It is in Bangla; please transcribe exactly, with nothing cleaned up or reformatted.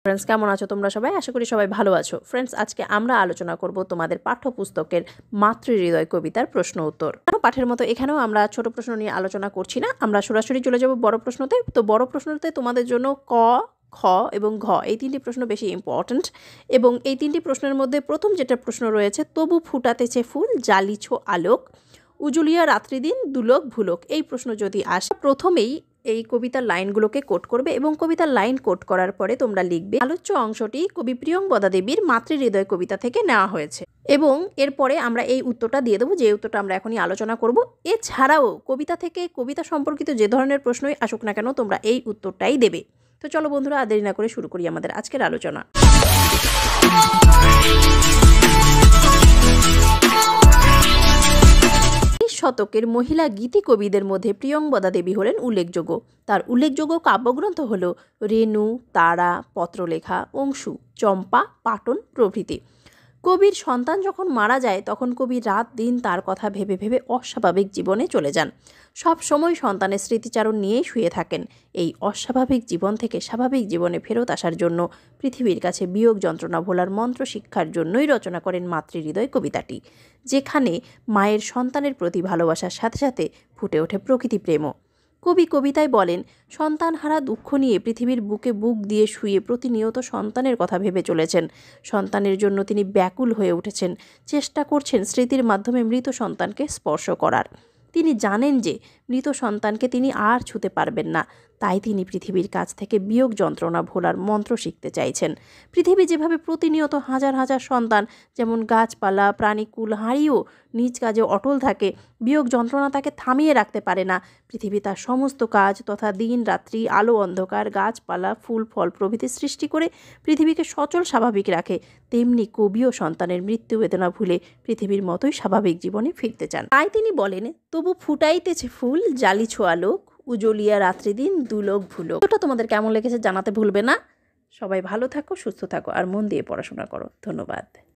ফ্রেন্ডস, কেমন আছো তোমরা সবাই? আশা করি সবাই ভালো আছো। ফ্রেন্ডস, আজকে আমরা আলোচনা করব তোমাদের পাঠ্যপুস্তকের মাতৃহৃদয় কবিতার প্রশ্ন উত্তর। পাঠের মতো এখানেও আমরা ছোট প্রশ্ন নিয়ে আলোচনা করছি না, আমরা সরাসরি চলে যাব বড় প্রশ্নতে। তো বড় প্রশ্নতে তোমাদের জন্য ক, খ এবং ঘ এই তিনটি প্রশ্ন বেশি ইম্পর্ট্যান্ট। এবং এই তিনটি প্রশ্নের মধ্যে প্রথম যেটা প্রশ্ন রয়েছে, তবু ফুটাতেছে ফুল জ্বালিছ আলোক, উজুলিয়া রাত্রিদিন দুলোক ভুলোক। এই প্রশ্ন যদি আসে, প্রথমেই এই কবিতার লাইনগুলোকে কোট করবে এবং কবিতার লাইন কোট করার পরে তোমরা লিখবে আলোচ্য অংশটি কবি প্রিয়ংবদা দেবীর মাতৃহৃদয় কবিতা থেকে নেওয়া হয়েছে। এবং এরপরে আমরা এই উত্তরটা দিয়ে দেবো, যে উত্তরটা আমরা এখনই আলোচনা করব। এছাড়াও কবিতা থেকে কবিতা সম্পর্কিত যে ধরনের প্রশ্নই আসুক না কেন, তোমরা এই উত্তরটাই দেবে। তো চলো বন্ধুরা, আর দেরি না করে শুরু করি আমাদের আজকের আলোচনা। শতকের মহিলা গীতি কবিদের মধ্যে প্রিয়ংবদা দেবী হলেন উল্লেখযোগ্য। তার উল্লেখযোগ্য কাব্যগ্রন্থ হল রেণু, তারা, পত্রলেখা, অংশু, চম্পা, পাটন প্রভৃতি। কবির সন্তান যখন মারা যায়, তখন কবি রাত দিন তার কথা ভেবে ভেবে অস্বাভাবিক জীবনে চলে যান। সব সময় সন্তানের স্মৃতিচারণ নিয়েই শুয়ে থাকেন। এই অস্বাভাবিক জীবন থেকে স্বাভাবিক জীবনে ফেরত আসার জন্য পৃথিবীর কাছে বিয়োগ যন্ত্রণা ভোলার মন্ত্র শিক্ষার জন্যই রচনা করেন মাতৃহৃদয় কবিতাটি, যেখানে মায়ের সন্তানের প্রতি ভালোবাসার সাথে সাথে ফুটে ওঠে প্রকৃতি প্রেমও। কবি কবিতায় বলেন, সন্তানহারা দুঃখ নিয়ে পৃথিবীর বুকে বুক দিয়ে শুয়ে প্রতিনিয়ত সন্তানের কথা ভেবে চলেছেন। সন্তানের জন্য তিনি ব্যাকুল হয়ে উঠেছেন, চেষ্টা করছেন স্মৃতির মাধ্যমে মৃত সন্তানকে স্পর্শ করার। তিনি জানেন যে মৃত সন্তানকে তিনি আর ছুঁতে পারবেন না, তাই তিনি পৃথিবীর কাছ থেকে বিয়োগ যন্ত্রণা ভোলার মন্ত্র শিখতে চাইছেন। পৃথিবী যেভাবে প্রতিনিয়ত হাজার হাজার সন্তান, যেমন গাছপালা, প্রাণীকুল হারিয়েও নিজ কাজে অটল থাকে, বিয়োগ যন্ত্রণা তাকে থামিয়ে রাখতে পারে না। পৃথিবী তার সমস্ত কাজ তথা দিন রাত্রি, আলো অন্ধকার, গাছপালা, ফুল ফল প্রভৃতি সৃষ্টি করে পৃথিবীকে সচল স্বাভাবিক রাখে। তেমনি কবিও সন্তানের মৃত্যু বেদনা ভুলে পৃথিবীর মতোই স্বাভাবিক জীবনে ফিরতে চান। তাই তিনি বলেন, তবু ফুটাইতেছে ফুল জ্বালিছ আলোক, উজলিয়া রাত্রিদিন দুলোক ভুলোক। ওটা তোমাদের কেমন লেগেছে জানাতে ভুলবে না। সবাই ভালো থাকো, সুস্থ থাকো আর মন দিয়ে পড়াশোনা করো। ধন্যবাদ।